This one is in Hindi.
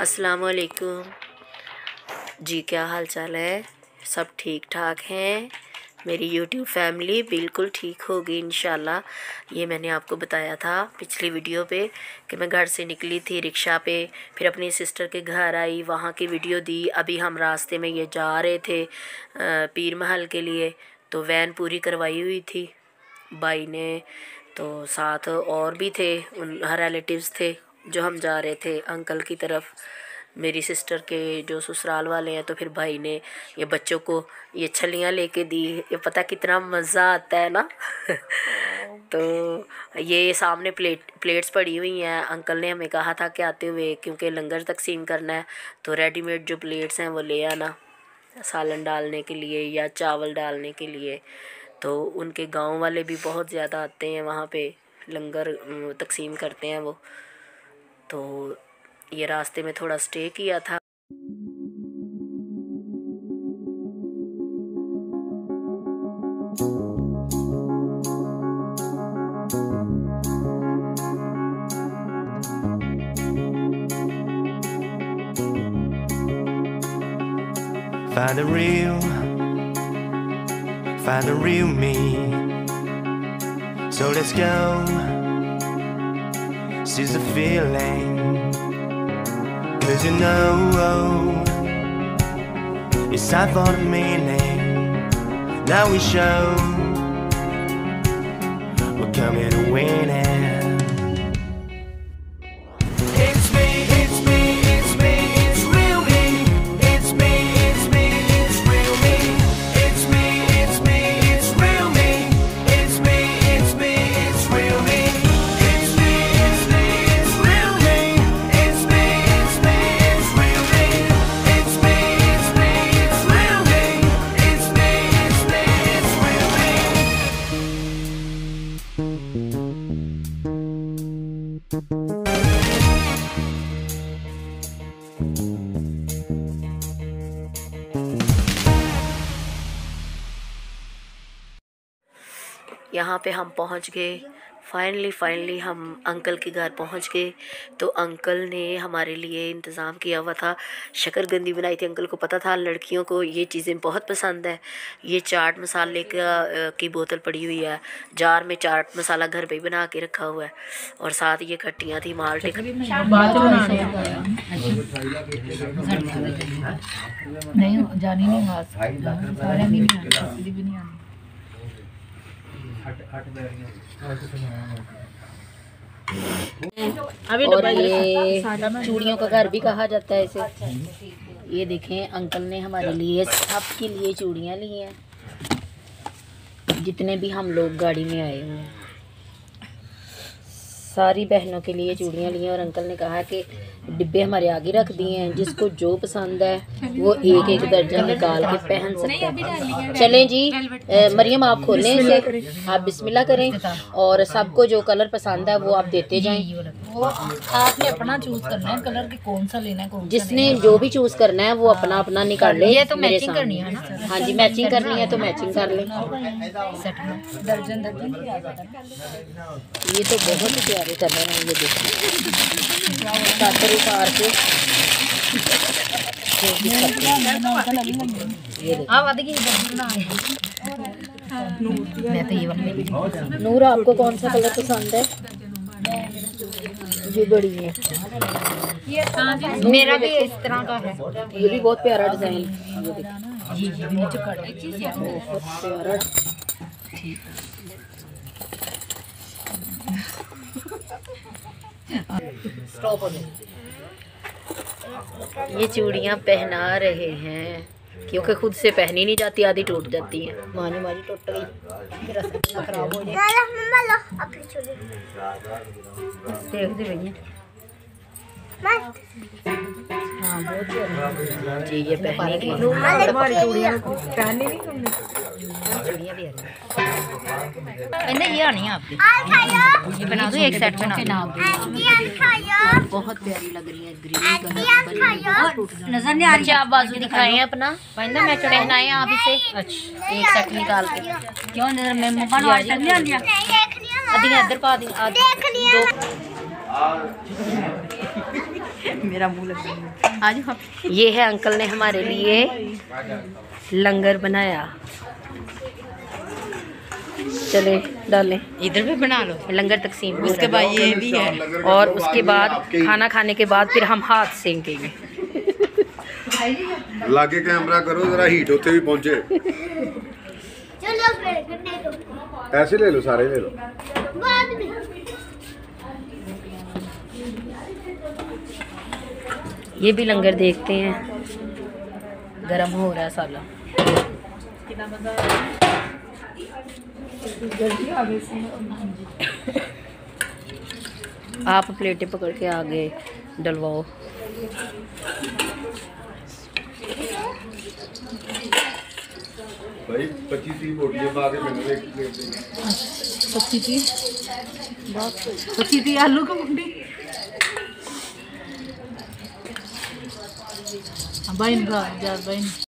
अस्सलाम वालेकुम जी, क्या हाल चाल है? सब ठीक ठाक हैं? मेरी यूट्यूब फैमिली बिल्कुल ठीक होगी इंशाल्लाह। ये मैंने आपको बताया था पिछली वीडियो पे कि मैं घर से निकली थी रिक्शा पे, फिर अपनी सिस्टर के घर आई, वहाँ की वीडियो दी। अभी हम रास्ते में ये जा रहे थे पीर महल के लिए, तो वैन पूरी करवाई हुई थी भाई ने, तो साथ और भी थे, उन रिलेटिव्स थे जो हम जा रहे थे अंकल की तरफ, मेरी सिस्टर के जो ससुराल वाले हैं। तो फिर भाई ने ये बच्चों को ये छलियाँ लेके दी। ये पता कितना मज़ा आता है ना। तो ये सामने प्लेट्स पड़ी हुई हैं। अंकल ने हमें कहा था कि आते हुए, क्योंकि लंगर तकसीम करना है, तो रेडीमेड जो प्लेट्स हैं वो ले आना सालन डालने के लिए या चावल डालने के लिए। तो उनके गांव वाले भी बहुत ज़्यादा आते हैं वहाँ पे, लंगर तकसीम करते हैं वो। तो ये रास्ते में थोड़ा स्टे किया था। Find the real me. So let's go. Seize the feeling. 'Cause you know it's time for the meaning. Now we show we're coming to win it. यहाँ पे हम पहुँच गए। फाइनली हम अंकल के घर पहुँच गए। तो अंकल ने हमारे लिए इंतज़ाम किया हुआ था, शक्करकंदी बनाई थी। अंकल को पता था लड़कियों को ये चीज़ें बहुत पसंद है। ये चाट मसाले की बोतल पड़ी हुई है, जार में चाट मसाला घर पे ही बना के रखा हुआ है, और साथ ये खट्टियाँ थी, माल्टे। और ये चूड़ियों का घर भी कहा जाता है इसे। ये देखें, अंकल ने हमारे लिए सबके लिए चूड़ियाँ ली हैं, जितने भी हम लोग गाड़ी में आए हुए हैं, सारी बहनों के लिए चूड़ियाँ ली हैं। और अंकल ने कहा कि डिब्बे हमारे आगे रख दिए हैं, जिसको जो पसंद है वो एक एक दर्जन निकाल के पहन सकते हैं। चलें जी, मरियम आप खोलें इसे, आप बिस्मिल्लाह करें, और सबको जो कलर पसंद है वो आप देते जाएं। वो आपने अपना चूज करना है कलर के, कौन सा लेना है, जिसने जो भी चूज करना है वो अपना अपना निकाल ले। ये तो मैचिंग करनी है ना? हाँ जी, मैचिंग करनी है तो मैचिंग कर ले। दर्जन ये तो बहुत ही प्यारे कलर हैं। ये देखिए, कातर उतार के नूर, आपको कौन सा कलर पसंद है? ये बड़ी है, मेरा भी इस तरह का है। ये भी बहुत प्यारा डिजाइन, ये देखिए बहुत प्यारा। ये चूड़ियाँ पहना रहे हैं क्योंकि खुद से पहनी नहीं जाती, आधी टूट जाती है। मानी टूट गई, खराब हो जाए। देख दे भैया, हाँ बहुत जी, ये पहनी की चूड़ियाँ भी ये आनी है आपकी, ये बना दो, एक सेट बना दो। बहुत प्यारी लग रही है, ग्रीन कलर नजर नहीं आ रही। आप बाजू दिखाए हैं अपना, मैं चढ़ना है आप इसे। अच्छा, एक सेट निकाल के क्यों नजर में मोबाइल इधर पा दी। मेरा मुंह लग रहा है। आज हम ये है अंकल ने हमारे लिए लंगर बनाया। चले डालें, इधर भी बना लो। लंगर तकसीम हो उसके रहा बाद ये भी है। है। और उसके बाद खाना खाने के बाद फिर हम हाथ सेंकेंगे। लागे कैमरा करो जरा, हीट उत्थे भी पहुंचे। ऐसे ले लो, सारे ले लो। ये भी लंगर देखते हैं, गरम हो रहा है साला। आप प्लेटें पकड़ के आगे डलवाओ। भाई 25-30 बोटियां पा के मैंने एक प्लेट दी। 25 आलू का मुंडी। भाई इनका